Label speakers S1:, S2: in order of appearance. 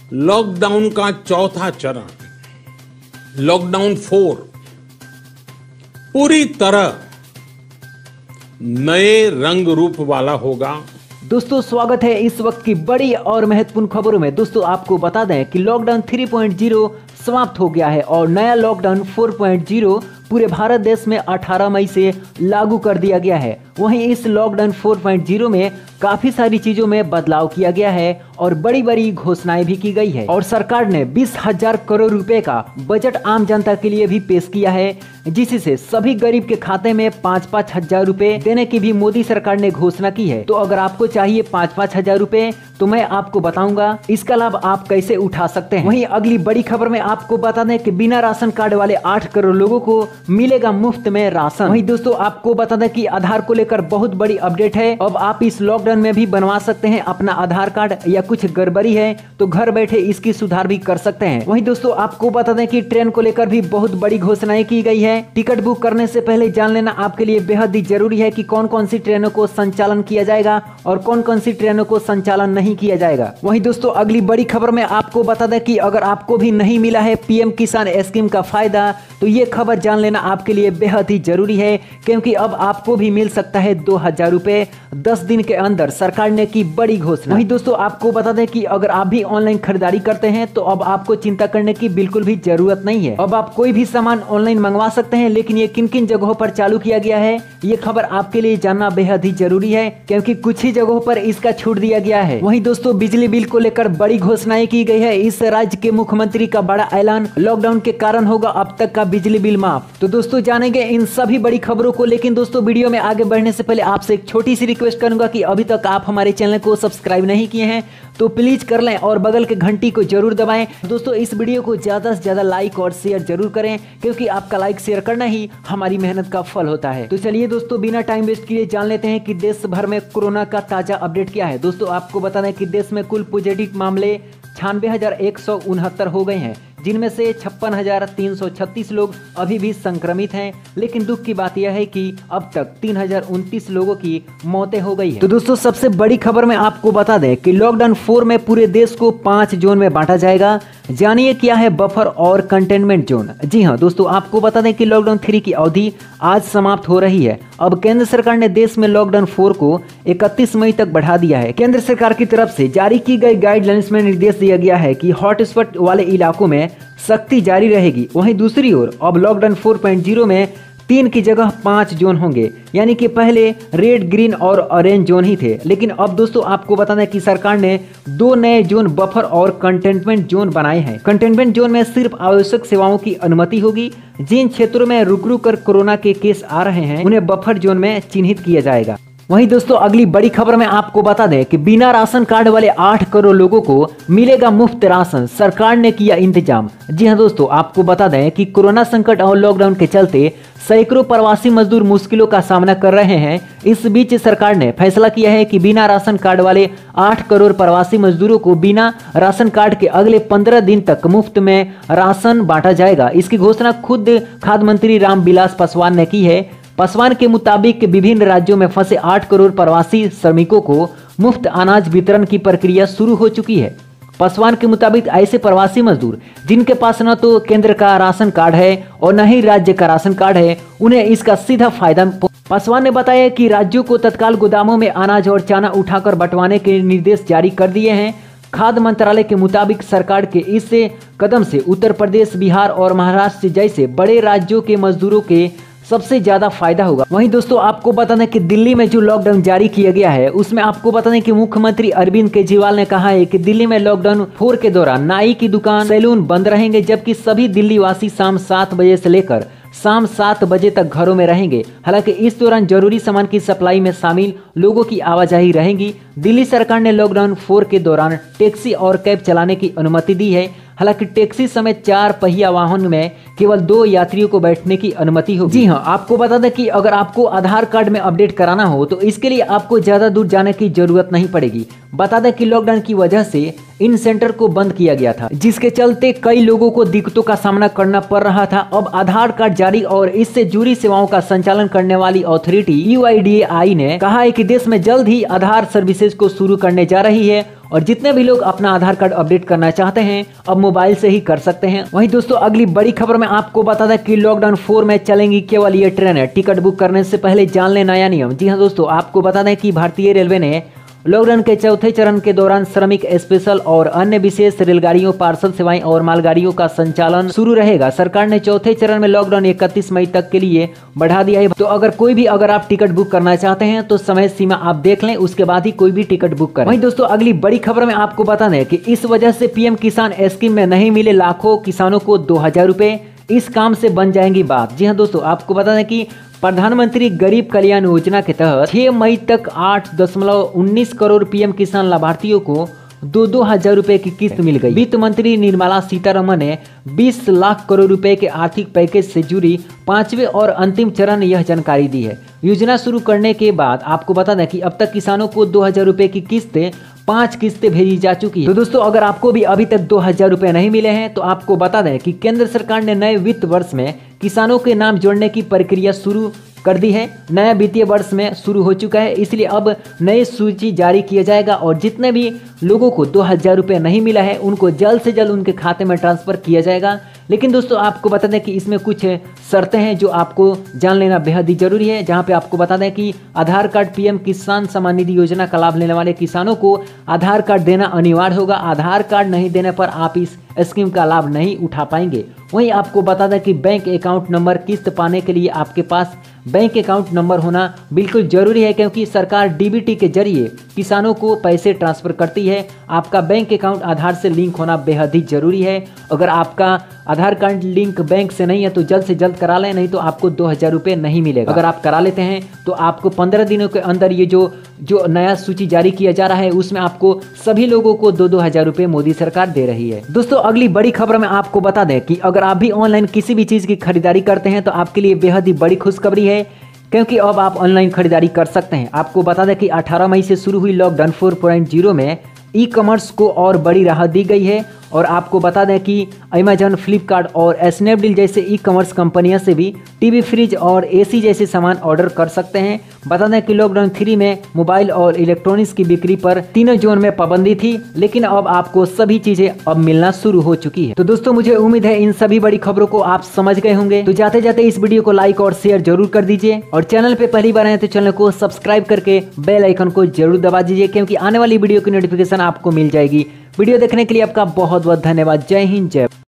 S1: Lockdown का चौथा चरण लॉकडाउन 4 पूरी तरह नए रंग रूप वाला होगा।
S2: दोस्तों स्वागत है इस वक्त की बड़ी और महत्वपूर्ण खबरों में। दोस्तों आपको बता दें कि लॉकडाउन 3.0 समाप्त हो गया है और नया लॉकडाउन 4.0 पूरे भारत देश में 18 मई से लागू कर दिया गया है। वहीं इस लॉकडाउन 4.0 में काफी सारी चीजों में बदलाव किया गया है और बड़ी बड़ी घोषणाएं भी की गई है और सरकार ने 20,000 करोड़ रुपए का बजट आम जनता के लिए भी पेश किया है, जिससे सभी गरीब के खाते में 5-5 हजार रुपए देने की भी मोदी सरकार ने घोषणा की है। तो अगर आपको चाहिए 5-5 हजार रुपए तो मैं आपको बताऊंगा इसका लाभ आप कैसे उठा सकते हैं। वहीं अगली बड़ी खबर में आपको बता दें कि बिना राशन कार्ड वाले 8 करोड़ लोगों को मिलेगा मुफ्त में राशन। वहीं दोस्तों आपको बता दें कि आधार को लेकर बहुत बड़ी अपडेट है। अब आप इस लॉकडाउन में भी बनवा सकते हैं अपना आधार कार्ड, या कुछ गड़बड़ी है तो घर बैठे इसकी सुधार भी कर सकते हैं। वहीं दोस्तों आपको बता दें कि ट्रेन को लेकर भी बहुत बड़ी घोषणाएं की गई है। टिकट बुक करने से पहले जान लेना आपके लिए बेहद ही जरूरी है कि कौन कौन सी ट्रेनों को संचालन किया जाएगा और कौन कौन सी ट्रेनों को संचालन नहीं किया जाएगा। वहीं दोस्तों अगली बड़ी खबर में आपको बता दें कि अगर आपको भी नहीं मिला है पीएम किसान स्कीम का फायदा तो ये खबर जान लेना आपके लिए बेहद ही जरूरी है, क्योंकि अब आपको भी मिल सकता है 2,000 रुपए 10 दिन के अंदर। सरकार ने की बड़ी घोषणा। वहीं दोस्तों आपको बता दें कि अगर आप भी ऑनलाइन खरीदारी करते हैं तो अब आपको चिंता करने की बिल्कुल भी जरूरत नहीं है। अब आप कोई भी सामान ऑनलाइन मंगवा सकते हैं, लेकिन ये किन किन जगहों पर चालू किया गया है ये खबर आपके लिए जानना बेहद ही जरूरी है, क्योंकि कुछ ही जगहों पर इसका छूट दिया गया है। वहीं दोस्तों बिजली बिल को लेकर बड़ी घोषणाएं की गई है। इस राज्य के मुख्यमंत्री का बड़ा ऐलान, लॉकडाउन के कारण होगा अब तक का बिजली बिल माफ। तो दोस्तों जानेंगे इन सभी बड़ी खबरों को, लेकिन दोस्तों वीडियो में आगे बढ़ने से पहले आपसे एक छोटी सी रिक्वेस्ट करूंगा कि अभी तक आप हमारे चैनल को सब्सक्राइब नहीं किए हैं तो प्लीज कर लें और बगल के घंटी को जरूर दबाएं। दोस्तों इस वीडियो को ज्यादा से ज्यादा लाइक और शेयर जरूर करें, क्योंकि आपका लाइक शेयर करना ही हमारी मेहनत का फल होता है। तो चलिए दोस्तों बिना टाइम वेस्ट किए जान लेते हैं कि देश भर में कोरोना का ताजा अपडेट क्या है। दोस्तों आपको बता दें कि देश में कुल पॉजिटिव मामले 96,169 हो गए हैं, जिनमें से 56,336 लोग अभी भी संक्रमित हैं। लेकिन दुख की बात यह है कि अब तक 3,029 लोगों की मौतें हो गई है। तो दोस्तों सबसे बड़ी खबर में आपको बता दें कि लॉकडाउन 4 में पूरे देश को 5 जोन में बांटा जाएगा। जानिए क्या है बफर और कंटेनमेंट जोन। जी हाँ दोस्तों आपको बता दें कि लॉकडाउन 3 की अवधि आज समाप्त हो रही है। अब केंद्र सरकार ने देश में लॉकडाउन 4 को 31 मई तक बढ़ा दिया है। केंद्र सरकार की तरफ से जारी की गई गाइडलाइंस में निर्देश दिया गया है कि हॉटस्पॉट वाले इलाकों में सख्ती जारी रहेगी। वहीं दूसरी ओर अब लॉकडाउन 4.0 में 3 की जगह 5 जोन होंगे, यानी कि पहले रेड, ग्रीन और ऑरेंज जोन ही थे। लेकिन अब दोस्तों आपको बताना है कि सरकार ने 2 नए जोन बफर और कंटेनमेंट जोन बनाए हैं। कंटेनमेंट जोन में सिर्फ आवश्यक सेवाओं की अनुमति होगी। जिन क्षेत्रों में रुक रुक कर कोरोना के केस आ रहे हैं उन्हें बफर जोन में चिन्हित किया जाएगा। वहीं दोस्तों अगली बड़ी खबर में आपको बता दें कि बिना राशन कार्ड वाले 8 करोड़ लोगों को मिलेगा मुफ्त राशन। सरकार ने किया इंतजाम। जी हां दोस्तों आपको बता दें कि कोरोना संकट और लॉकडाउन के चलते सैकड़ों प्रवासी मजदूर मुश्किलों का सामना कर रहे हैं। इस बीच सरकार ने फैसला किया है कि बिना राशन कार्ड वाले 8 करोड़ प्रवासी मजदूरों को बिना राशन कार्ड के अगले 15 दिन तक मुफ्त में राशन बांटा जाएगा। इसकी घोषणा खुद खाद्य मंत्री रामविलास पासवान ने की है। पासवान के मुताबिक विभिन्न राज्यों में फंसे 8 करोड़ प्रवासी श्रमिकों को मुफ्त अनाज वितरण की प्रक्रिया शुरू हो चुकी है। पासवान के मुताबिक ऐसे प्रवासी मजदूर जिनके पास न तो केंद्र का राशन कार्ड है और न ही राज्य का राशन कार्ड है, उन्हें इसका सीधा फायदा। पासवान ने बताया कि राज्यों को तत्काल गोदामों में अनाज और चना उठाकर बंटवाने के निर्देश जारी कर दिए हैं। खाद्य मंत्रालय के मुताबिक सरकार के इस कदम से उत्तर प्रदेश, बिहार और महाराष्ट्र जैसे बड़े राज्यों के मजदूरों के सबसे ज्यादा फायदा होगा। वहीं दोस्तों आपको बता दें कि दिल्ली में जो लॉकडाउन जारी किया गया है उसमें आपको बता दें कि मुख्यमंत्री अरविंद केजरीवाल ने कहा है कि दिल्ली में लॉकडाउन 4 के दौरान नाई की दुकान, सैलून बंद रहेंगे, जबकि सभी दिल्ली वासी शाम 7 बजे से लेकर शाम 7 बजे तक घरों में रहेंगे। हालांकि इस दौरान जरूरी सामान की सप्लाई में शामिल लोगों की आवाजाही रहेगी। दिल्ली सरकार ने लॉकडाउन 4 के दौरान टैक्सी और कैब चलाने की अनुमति दी है। हालांकि टैक्सी समेत 4 पहिया वाहन में केवल 2 यात्रियों को बैठने की अनुमति होगी। जी हाँ आपको बता दें कि अगर आपको आधार कार्ड में अपडेट कराना हो तो इसके लिए आपको ज्यादा दूर जाने की जरूरत नहीं पड़ेगी। बता दें कि लॉकडाउन की वजह से इन सेंटर को बंद किया गया था, जिसके चलते कई लोगों को दिक्कतों का सामना करना पड़ रहा था। अब आधार कार्ड जारी और इससे जुड़ी सेवाओं का संचालन करने वाली अथॉरिटी UIDAI ने कहा है कि देश में जल्द ही आधार सर्विसेज को शुरू करने जा रही है और जितने भी लोग अपना आधार कार्ड अपडेट करना चाहते हैं अब मोबाइल से ही कर सकते हैं। वहीं दोस्तों अगली बड़ी खबर में आपको बता दें कि लॉकडाउन 4 में चलेंगी केवल ये ट्रेनें। टिकट बुक करने से पहले जान लें नया नियम। जी हाँ दोस्तों, आपको बता दें कि भारतीय रेलवे ने लॉकडाउन के चौथे चरण के दौरान श्रमिक स्पेशल और अन्य विशेष रेलगाड़ियों, पार्सल सेवाएं और मालगाड़ियों का संचालन शुरू रहेगा। सरकार ने चौथे चरण में लॉकडाउन 31 मई तक के लिए बढ़ा दिया है। तो अगर आप टिकट बुक करना चाहते हैं तो समय सीमा आप देख लें, उसके बाद ही कोई भी टिकट बुक करें। वहीं दोस्तों अगली बड़ी खबर में आपको बता दें कि इस वजह से पीएम किसान स्कीम में नहीं मिले लाखों किसानों को 2000 रुपए, इस काम से बन जाएंगी बात। जी हाँ दोस्तों, आपको बता दें कि प्रधानमंत्री गरीब कल्याण योजना के तहत 6 मई तक 8.19 करोड़ पीएम किसान लाभार्थियों को 2,000 रुपए की किस्त मिल गई। वित्त मंत्री निर्मला सीतारमण ने 20 लाख करोड़ रुपए के आर्थिक पैकेज से जुड़ी 5वें और अंतिम चरण यह जानकारी दी है। योजना शुरू करने के बाद आपको बता दें कि अब तक किसानों को 2,000 रुपए की किस्तें 5 किस्तें भेजी जा चुकी है। तो दोस्तों अगर आपको भी अभी तक 2,000 रुपए नहीं मिले हैं तो आपको बता दें कि केंद्र सरकार ने नए वित्त वर्ष में किसानों के नाम जोड़ने की प्रक्रिया शुरू कर दी है। नया वित्तीय वर्ष में शुरू हो चुका है, इसलिए अब नई सूची जारी किया जाएगा और जितने भी लोगों को 2,000 रुपए नहीं मिला है उनको जल्द से जल्द उनके खाते में ट्रांसफर किया जाएगा। लेकिन दोस्तों आपको बता दें कि इसमें कुछ शर्तें हैं जो आपको जान लेना बेहद ही जरूरी है। जहां पे आपको बता दें कि आधार कार्ड, पीएम किसान सम्मान निधि योजना का लाभ लेने वाले किसानों को आधार कार्ड देना अनिवार्य होगा। आधार कार्ड नहीं देने पर आप इस स्कीम का लाभ नहीं उठा पाएंगे। वहीं आपको बता दें कि बैंक अकाउंट नंबर, किस्त पाने के लिए आपके पास बैंक अकाउंट नंबर होना बिल्कुल जरूरी है, क्योंकि सरकार डीबीटी के जरिए किसानों को पैसे ट्रांसफर करती है। आपका बैंक अकाउंट आधार से लिंक होना बेहद ही जरूरी है। अगर आपका आधार कार्ड लिंक बैंक से नहीं है तो जल्द से जल्द करा लें, नहीं तो आपको 2,000 रुपए नहीं मिलेगा। अगर आप करा लेते हैं तो आपको 15 दिनों के अंदर ये जो नया सूची जारी किया जा रहा है उसमें आपको सभी लोगों को 2,000 रुपए मोदी सरकार दे रही है। दोस्तों अगली बड़ी खबर में आपको बता दें कि अगर आप भी ऑनलाइन किसी भी चीज की खरीदारी करते हैं तो आपके लिए बेहद ही बड़ी खुशखबरी है, क्योंकि अब आप ऑनलाइन खरीदारी कर सकते हैं। आपको बता दें कि 18 मई से शुरू हुई लॉकडाउन 4.0 में ई कॉमर्स को और बड़ी राहत दी गई है और आपको बता दें कि अमेजन, फ्लिपकार्ट और स्नैपडील जैसे ई कॉमर्स कंपनियों से भी टीवी, फ्रिज और एसी जैसे सामान ऑर्डर कर सकते हैं। बता दें कि लॉकडाउन 3 में मोबाइल और इलेक्ट्रॉनिक्स की बिक्री पर तीनों जोन में पाबंदी थी, लेकिन अब आपको सभी चीजें अब मिलना शुरू हो चुकी है। तो दोस्तों मुझे उम्मीद है इन सभी बड़ी खबरों को आप समझ गए होंगे। तो जाते जाते इस वीडियो को लाइक और शेयर जरूर कर दीजिए और चैनल पे पहली बार आए तो चैनल को सब्सक्राइब करके बेल आइकन को जरूर दबा दीजिए, क्योंकि आने वाली वीडियो की नोटिफिकेशन आपको मिल जाएगी। वीडियो देखने के लिए आपका बहुत बहुत धन्यवाद। जय हिंद, जय